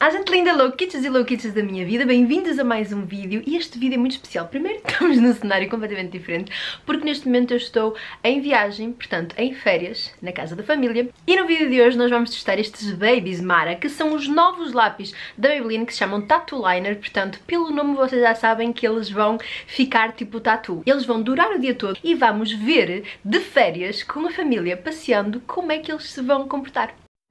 Ah, gente linda, louquitos e louquitas da minha vida, bem-vindos a mais um vídeo. E este vídeo é muito especial. Primeiro, estamos num cenário completamente diferente, porque neste momento eu estou em viagem, portanto em férias, na casa da família. E no vídeo de hoje nós vamos testar estes Babies Mara, que são os novos lápis da Maybelline, que se chamam Tattoo Liner. Portanto, pelo nome vocês já sabem que eles vão ficar tipo tatu. Eles vão durar o dia todo e vamos ver de férias com a família, passeando, como é que eles se vão comportar.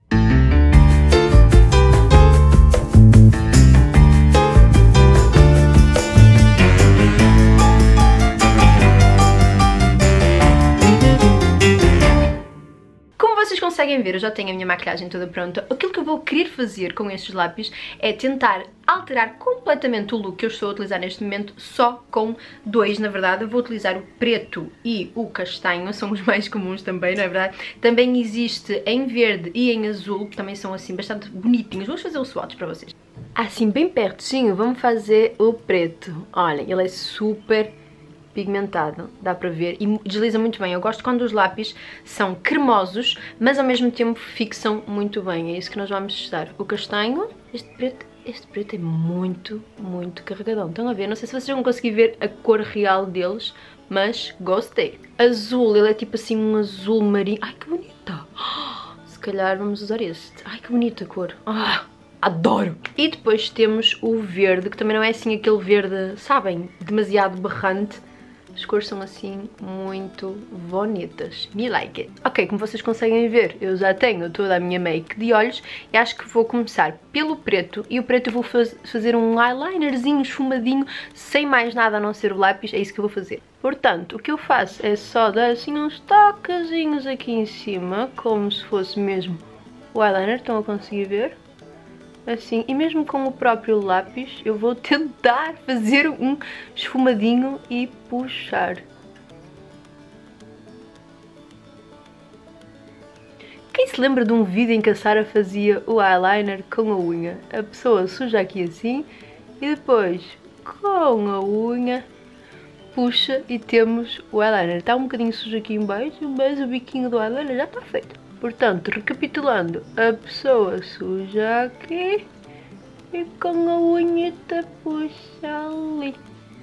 Vocês conseguem ver, eu já tenho a minha maquilhagem toda pronta. Aquilo que eu vou querer fazer com estes lápis é tentar alterar completamente o look que eu estou a utilizar neste momento, só com dois, na verdade. Eu vou utilizar o preto e o castanho, são os mais comuns também, não é verdade? Também existe em verde e em azul, que também são assim bastante bonitinhos. Vamos fazer o swatch para vocês. Assim, bem pertinho, vamos fazer o preto. Olhem, ele é super pigmentado, dá para ver, e desliza muito bem. Eu gosto quando os lápis são cremosos, mas ao mesmo tempo fixam muito bem. É isso que nós vamos testar. O castanho, este preto é muito carregadão. Estão a ver? Não sei se vocês vão conseguir ver a cor real deles, mas gostei. Azul, ele é tipo assim um azul marinho. Ai, que bonita! Se calhar vamos usar este. Ai, que bonita a cor. Adoro! E depois temos o verde, que também não é assim aquele verde, sabem, demasiado berrante. As cores são assim muito bonitas. Me like it. Ok, como vocês conseguem ver, eu já tenho toda a minha make de olhos e acho que vou começar pelo preto. E o preto eu vou fazer um eyelinerzinho esfumadinho, sem mais nada a não ser o lápis. É isso que eu vou fazer. Portanto, o que eu faço é só dar assim uns toquezinhos aqui em cima, como se fosse mesmo o eyeliner. Estão a conseguir ver? Assim, e mesmo com o próprio lápis eu vou tentar fazer um esfumadinho e puxar. Quem se lembra de um vídeo em que a Sara fazia o eyeliner com a unha? A pessoa suja aqui assim e depois com a unha puxa e temos o eyeliner. Está um bocadinho sujo aqui em baixo, mas o biquinho do eyeliner já está feito. Portanto, recapitulando, a pessoa suja aqui e com a unheta puxa ali.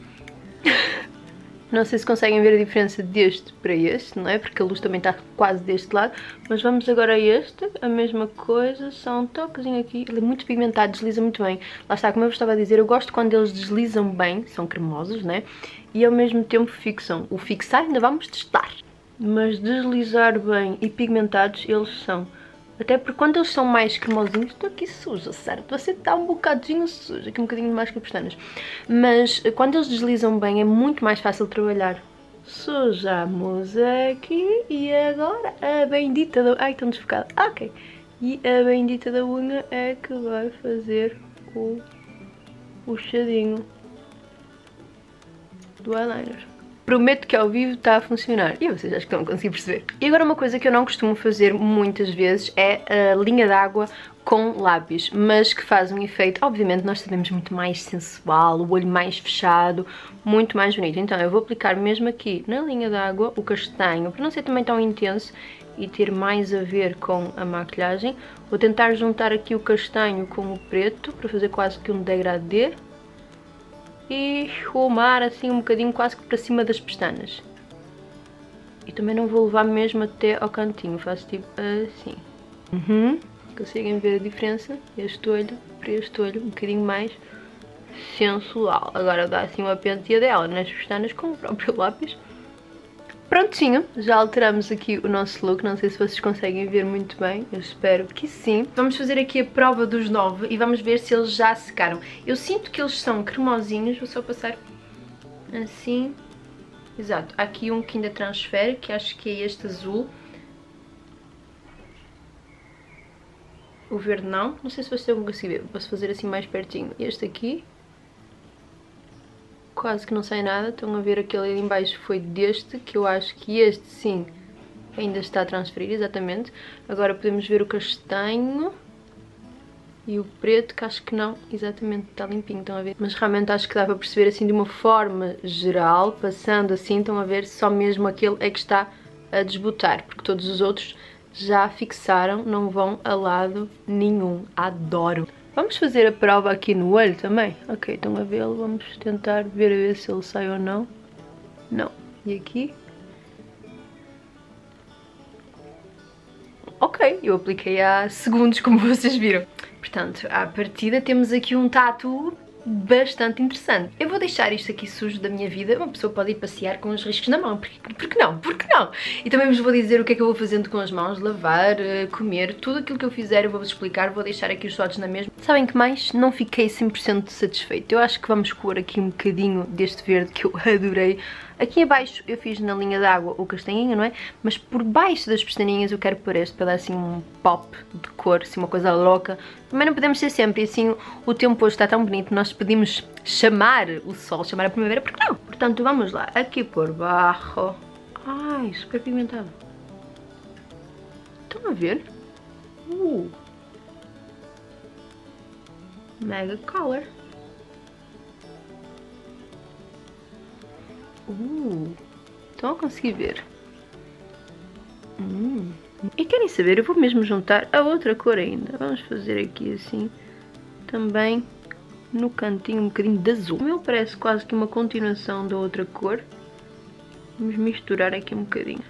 Não sei se conseguem ver a diferença deste para este, não é? Porque a luz também está quase deste lado. Mas vamos agora a este, a mesma coisa, só um toquezinho aqui. Ele é muito pigmentado, desliza muito bem. Lá está, como eu vos estava a dizer, eu gosto quando eles deslizam bem, são cremosos, né? E ao mesmo tempo fixam. O fixar ainda vamos testar. Mas deslizar bem e pigmentados eles são. Até porque quando eles são mais cremosinhos, estou aqui suja, certo? Você está um bocadinho suja, aqui um bocadinho mais que as pestanas. Mas quando eles deslizam bem é muito mais fácil de trabalhar. Sujamos aqui e agora a bendita da... Ai, estou desfocada. Ok. E a bendita da unha é que vai fazer o puxadinho do eyeliner. Prometo que ao vivo está a funcionar. E vocês acho que estão a conseguir perceber. E agora uma coisa que eu não costumo fazer muitas vezes é a linha d'água com lápis, mas que faz um efeito, obviamente nós sabemos, muito mais sensual, o olho mais fechado, muito mais bonito. Então eu vou aplicar mesmo aqui na linha d'água o castanho, para não ser também tão intenso e ter mais a ver com a maquilhagem. Vou tentar juntar aqui o castanho com o preto, para fazer quase que um degradê. E esfumar assim um bocadinho quase que para cima das pestanas. E também não vou levar mesmo até ao cantinho, faço tipo assim. Conseguem ver a diferença? Este olho para este olho, um bocadinho mais sensual. Agora dá assim uma penteadela nas pestanas com o próprio lápis. Prontinho, já alteramos aqui o nosso look, não sei se vocês conseguem ver muito bem, eu espero que sim. Vamos fazer aqui a prova dos 9 e vamos ver se eles já secaram. Eu sinto que eles são cremosinhos, vou só passar assim. Exato, há aqui um que ainda transfere, que acho que é este azul. O verde não sei se vocês vão conseguir ver, posso fazer assim mais pertinho. Este aqui quase que não sai nada. Estão a ver, aquele ali em baixo foi deste, que eu acho que este sim ainda está a transferir, exatamente. Agora podemos ver o castanho e o preto, que acho que não, exatamente, está limpinho, estão a ver? Mas realmente acho que dá para perceber assim de uma forma geral, passando assim, estão a ver, só mesmo aquele é que está a desbotar, porque todos os outros já fixaram, não vão a lado nenhum. Adoro! Vamos fazer a prova aqui no olho também? Ok, estão a vê-lo, vamos tentar ver se ele sai ou não. Não. E aqui? Ok, eu apliquei há segundos, como vocês viram. Portanto, à partida temos aqui um tatu bastante interessante. Eu vou deixar isto aqui sujo da minha vida. Uma pessoa pode ir passear com os riscos na mão, porque não? Porque não? E também vos vou dizer o que é que eu vou fazendo com as mãos, lavar, comer, tudo aquilo que eu fizer eu vou-vos explicar, vou deixar aqui os fotos na mesma. Sabem que mais? Não fiquei 100% satisfeita. Eu acho que vamos pôr aqui um bocadinho deste verde que eu adorei. Aqui abaixo eu fiz na linha d'água o castanhinho, não é? Mas por baixo das pestaninhas eu quero pôr este para dar assim um pop de cor, assim uma coisa louca. Também não podemos ser sempre, e assim o tempo hoje está tão bonito, nós pedimos chamar o sol, chamar a primavera, porque não? Portanto, vamos lá, aqui por baixo. Ai, super pigmentado. Estão a ver? Mega color. Estão a conseguir ver? E querem saber? Eu vou mesmo juntar a outra cor ainda. Vamos fazer aqui assim, também no cantinho um bocadinho de azul. O meu parece quase que uma continuação da outra cor. Vamos misturar aqui um bocadinho.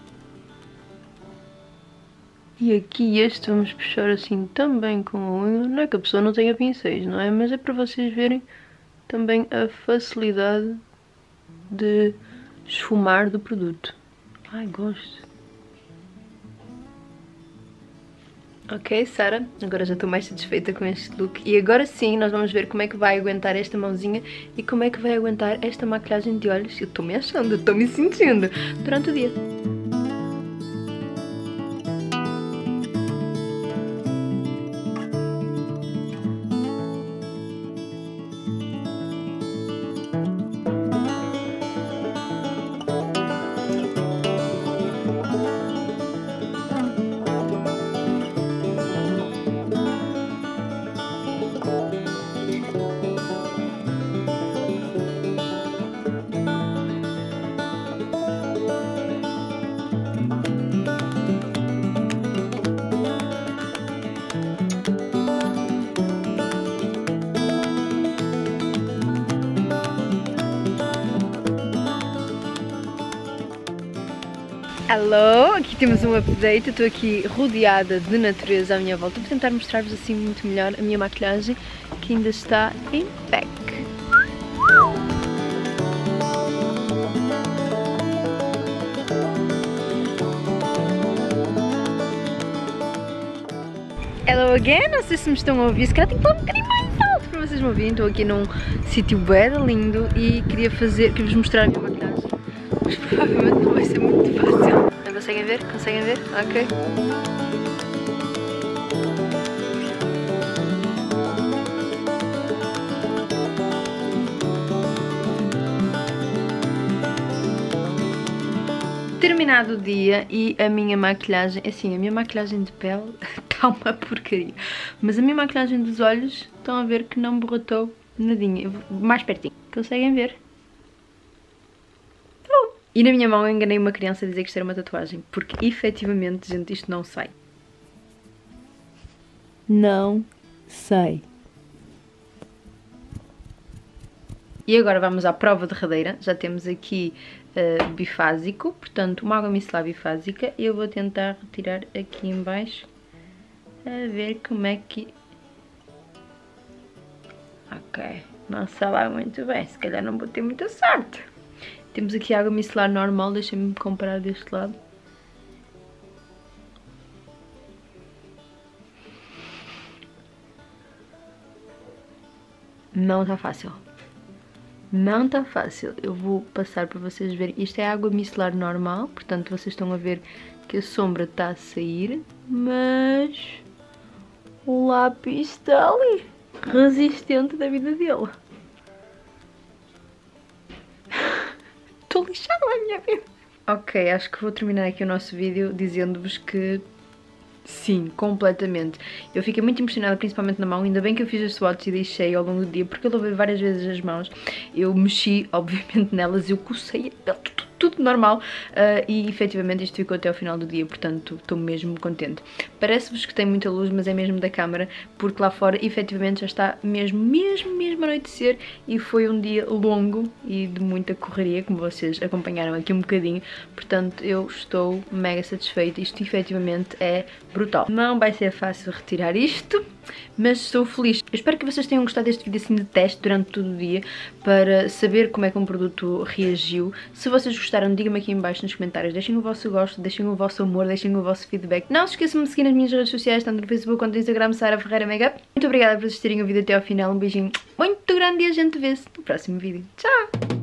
E aqui este vamos puxar assim também com a unha. Não é que a pessoa não tenha pincéis, não é? Mas é para vocês verem também a facilidade de esfumar do produto. Ai, gosto. Ok, Sara, agora já estou mais satisfeita com este look. E agora sim, nós vamos ver como é que vai aguentar esta mãozinha e como é que vai aguentar esta maquilhagem de olhos. Eu estou me achando, estou me sentindo durante o dia. Alô, aqui temos um update, eu estou aqui rodeada de natureza à minha volta. Vou tentar mostrar-vos assim muito melhor a minha maquilhagem, que ainda está em pack. Hello again, não sei se me estão a ouvir, se calhar tenho que falar um bocadinho mais alto para vocês me ouvirem. Estou aqui num sítio bem lindo e queria-vos mostrar a minha maquilhagem, mas provavelmente não vai ser muito fácil. Não conseguem ver? Conseguem ver? Ok. Terminado o dia e a minha maquilhagem, assim, a minha maquilhagem de pele está uma porcaria, mas a minha maquilhagem dos olhos, estão a ver que não borratou nadinha. Mais pertinho, conseguem ver? E na minha mão eu enganei uma criança a dizer que isto era uma tatuagem, porque efetivamente, gente, isto não sai. Não sai. E agora vamos à prova derradeira. Já temos aqui bifásico, portanto uma água micelar bifásica. Eu vou tentar retirar aqui em baixo, a ver como é que... Ok, não sai lá muito bem, se calhar não vou ter muita sorte. Temos aqui água micelar normal, deixem-me comparar deste lado. Não está fácil. Não está fácil. Eu vou passar para vocês verem. Isto é água micelar normal, portanto vocês estão a ver que a sombra está a sair, mas o lápis está ali, resistente da vida dele. Estou lixada a minha vida. Ok, acho que vou terminar aqui o nosso vídeo dizendo-vos que sim, completamente. Eu fiquei muito impressionada, principalmente na mão. Ainda bem que eu fiz as swatches e deixei ao longo do dia, porque eu lavei várias vezes as mãos. Eu mexi, obviamente, nelas, eu cocei a pele tudo normal e efetivamente isto ficou até ao final do dia, portanto estou mesmo contente. Parece-vos que tem muita luz, mas é mesmo da câmara, porque lá fora efetivamente já está mesmo a anoitecer e foi um dia longo e de muita correria, como vocês acompanharam aqui um bocadinho, portanto eu estou mega satisfeita, isto efetivamente é brutal. Não vai ser fácil retirar isto, mas estou feliz. Eu espero que vocês tenham gostado deste vídeo assim de teste durante todo o dia, para saber como é que um produto reagiu. Se vocês gostaram, digam-me aqui em baixo nos comentários, deixem o vosso gosto, deixem o vosso amor, deixem o vosso feedback. Não se esqueçam de me seguir nas minhas redes sociais, tanto no Facebook quanto no Instagram, Sara Ferreira Makeup. Muito obrigada por assistirem o vídeo até ao final, um beijinho muito grande e a gente vê-se no próximo vídeo. Tchau!